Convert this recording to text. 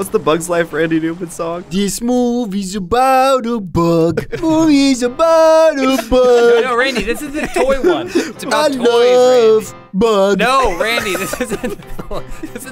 What's the Bug's Life Randy Newman song? This movie's about a bug. Movie's about a bug. No, Randy, this is the toy one. It's I about toys, love Randy. bug. No, Randy, this isn't. This is